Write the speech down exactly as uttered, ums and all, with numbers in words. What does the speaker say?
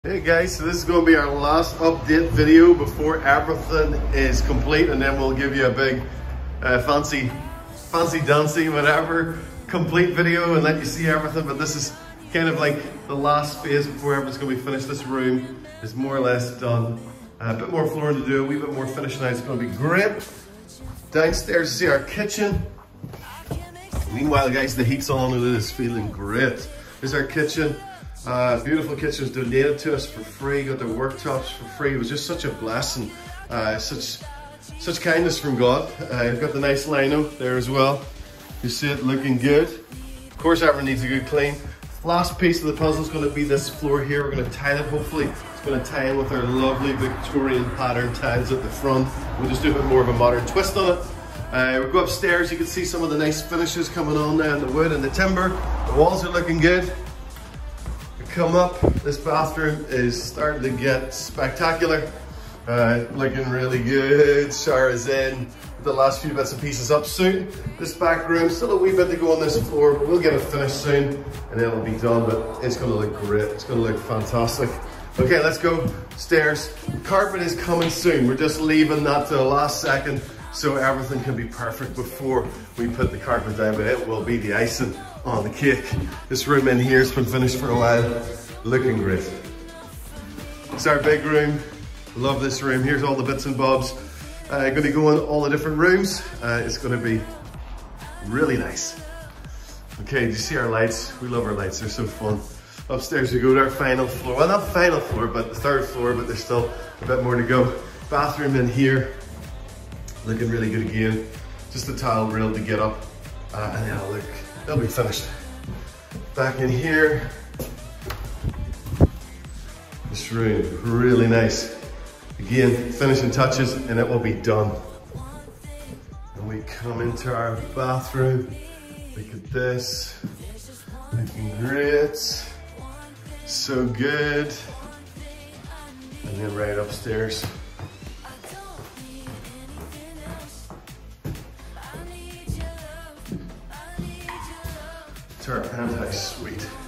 Hey guys, so this is going to be our last update video before everything is complete, and then we'll give you a big uh, fancy fancy dancy whatever complete video and let you see everything. But this is kind of like the last phase before everything's going to be finished. This room is more or less done. Uh, a bit more flooring to do, a wee bit more finishing now. It's going to be great. Downstairs you see our kitchen. Meanwhile guys, the heat's on and it is feeling great. There's our kitchen. Uh, beautiful kitchens donated to us for free, got their worktops for free. It was just such a blessing, uh, such such kindness from God. Uh, you've got the nice lino there as well. You see it looking good. Of course everyone needs a good clean. Last piece of the puzzle is going to be this floor here. We're going to tile it hopefully. It's going to tie in with our lovely Victorian pattern tiles at the front. We'll just do a bit more of a modern twist on it. Uh, we'll go upstairs, you can see some of the nice finishes coming on there in the wood and the timber. The walls are looking good. Come up, this bathroom is starting to get spectacular. Uh, looking really good. Shower's in. The last few bits and pieces up soon. This back room, still a wee bit to go on this floor, but we'll get it finished soon and then it'll be done. But it's gonna look great. It's gonna look fantastic. Okay, let's go stairs. Carpet is coming soon. We're just leaving that to the last second so everything can be perfect before we put the carpet down, but it will be the icing on the cake. This room in here has been finished for a while, looking great. It's our big room. Love this room. Here's all the bits and bobs. Uh, going to go in all the different rooms. Uh, it's going to be really nice. Okay, do you see our lights? We love our lights, they're so fun. Upstairs we go to our final floor. Well, not final floor, but the third floor, but there's still a bit more to go. Bathroom in here, looking really good again. Just a tile rail to get up, uh, and then it'll look, it'll be finished. Back in here, this room, really nice. Again, finishing touches and it will be done. And we come into our bathroom. Look at this, looking great. So good. And then right upstairs. To our penthouse suite.